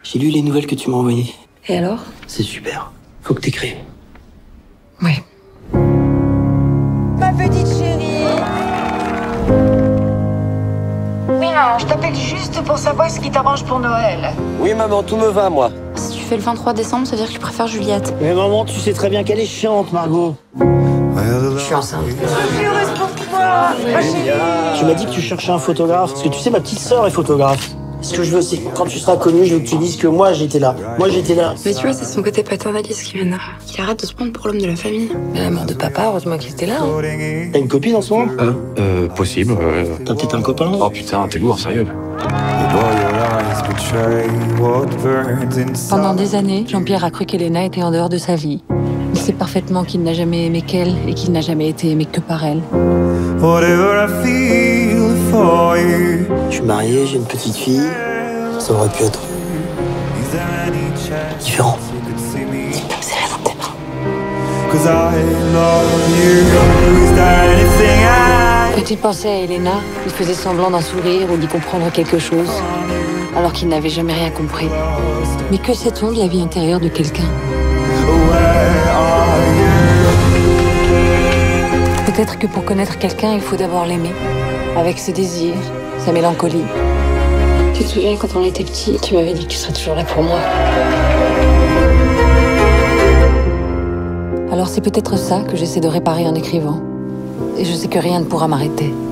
J'ai lu les nouvelles que tu m'as envoyées. Et alors? C'est super. Faut que t'écrives. Ouais. Ma petite chérie. Oui, maman, je t'appelle juste pour savoir ce qui t'arrange pour Noël. Oui, maman, tout me va, moi. Si tu fais le 23 décembre, ça veut dire que tu préfères Juliette. Mais maman, tu sais très bien qu'elle est chiante, Margot. Je suis enceinte. Je suis heureuse pour toi, ma chérie. Tu m'as dit que tu cherchais un photographe. Parce que tu sais, ma petite sœur est photographe. Ce que je veux, c'est que quand tu seras connu, je veux que tu dises que moi, j'étais là. Moi, j'étais là. Mais tu vois, c'est son côté paternaliste qui m'énerve. Qu'il arrête de se prendre pour l'homme de la famille. Mais la mort de papa, heureusement qu'il était là. Hein. T'as une copine en ce moment? Possible. T'as peut-être un copain? Oh putain, t'es lourd, sérieux. Pendant des années, Jean-Pierre a cru qu'Elena était en dehors de sa vie. Il sait parfaitement qu'il n'a jamais aimé qu'elle et qu'il n'a jamais été aimé que par elle. Je suis marié, j'ai une petite fille. Ça aurait pu être différent. Serré dans tes bras. Quand il pensait à Elena, il faisait semblant d'un sourire ou d'y comprendre quelque chose, alors qu'il n'avait jamais rien compris. Mais que sait-on de la vie intérieure de quelqu'un? Peut-être que pour connaître quelqu'un, il faut d'abord l'aimer, avec ses désirs, sa mélancolie. Tu te souviens quand on était petits, tu m'avais dit que tu serais toujours là pour moi. Alors c'est peut-être ça que j'essaie de réparer en écrivant. Et je sais que rien ne pourra m'arrêter.